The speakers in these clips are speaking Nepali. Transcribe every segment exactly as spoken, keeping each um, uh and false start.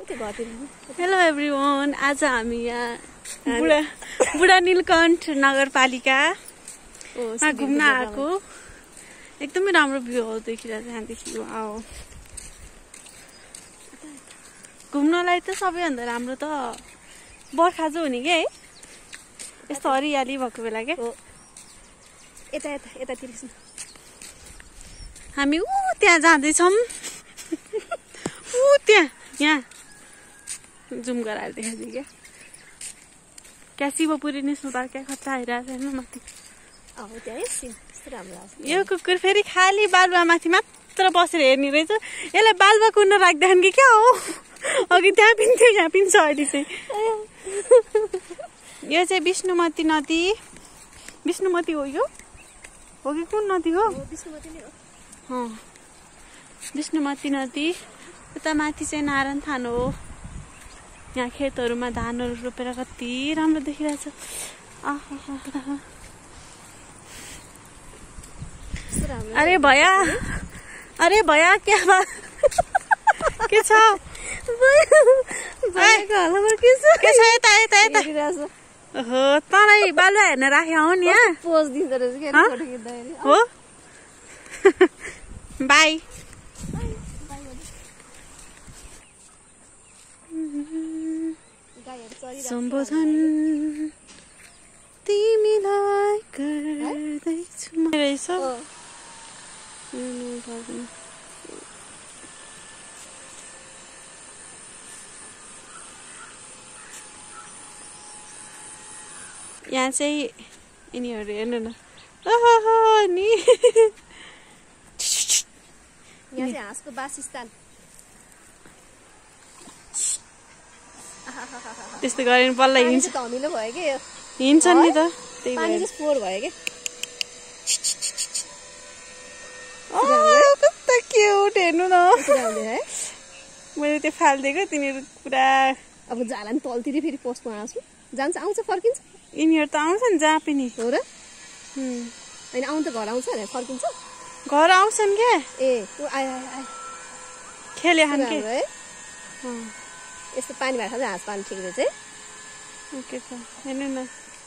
हेलो एभ्रिवान, आज हामी यहाँ बुढा बुढा नीलकण्ठ नगरपालिका घुम्न आएको। एकदमै राम्रो भ्यू हो देखिरहेको छ यहाँदेखि। वाउ, घुम्नलाई त सबैभन्दा राम्रो त बर्खा चाहिँ हुने के है, यस्तो हरियाली भएको बेला के। यता यता यतातिर हामी ऊ त्यहाँ जाँदैछौँ, ऊ त्यहाँ यहाँ जुम गराएर देखाइदियो क्या। क्या शिवपुरी नेसनल पार्क क्या खतरा आइरहेको छ माथि। यो कुकुर फेरि खाली बालुवा माथि मात्र बसेर हेर्ने रहेछ। यसलाई बालुवा कुर्न राख्दैन कि क्या हो, अघि त्यहाँ पिन्थ्यो यहाँ पिन्छ अहिले चाहिँ। यो चाहिँ विष्णुमती नदी। विष्णुमती हो यो, हो कि कुन नदी हो? विष्णुमती नदी। उता माथि चाहिँ नारायण थान हो। यहाँ खेतहरूमा धानहरू रोपेर कति राम्रो देखिरहेछ। अरे भैया, अरे भैया क्या बात के छ? के छ यता यता यता? ओहो, तँलाई बालुवा हेर्न राखे हो नि यहाँ। पोज दिँदो रहेछ हो। बाई। सम्बोधन तिमीलाई गर्दैछु रहेछ। यहाँ चाहिँ यिनीहरू हेर्नु न, नि यहाँ चाहिँ हाँसको वासस्थान। त्यस्तो गरेर बल्ल हिँड्छ। धमिलो भयो कि हिँड्छ नि त, त्यही पानी चाहिँ स्पोर भयो कि। कस्तो क्युट हेर्नु न। मैले त्यो फालिदिएको, तिनीहरू पुरा अब जाला नि तलतिर फेरि पोस्टमा आउँछु। जान्छ आउँछ फर्किन्छ। यिनीहरू त आउँछ नि जहाँ पनि। हो र? होइन आउनु त घर आउँछ अरे फर्किन्छ। घर आउँछन् क्या। ए ऊ आयो आयो आयो खेले खान के है। यस्तो पानी भएको चाहिँ हाँस पानी ठिक रहेछ है। ओके छ हेर्नु न।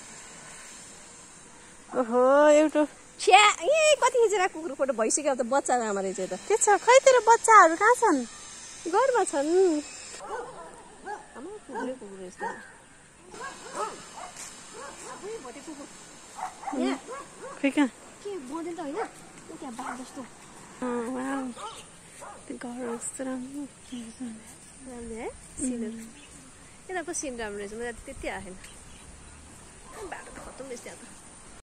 ओहो एउटा छ्या ए कति खिचेर कुकुर फोटो भइसक्यो। त बच्चा आमा रहेछ त। के छ खै तेरो बच्चाहरू कहाँ छन्? घरमा छन्। आमा कुकुरै कुकुर रहेछ। खै कहाँ के बोल्दैन त होइन त्यहाँ बाघ जस्तो। वाउ, त्यो घर कस्तो राम्रो राम्रो है सिनहरू। यताको सिन राम्रो रहेछ। मलाई त्यति आएन। बाटो त खतम रहेछ त्यहाँ त।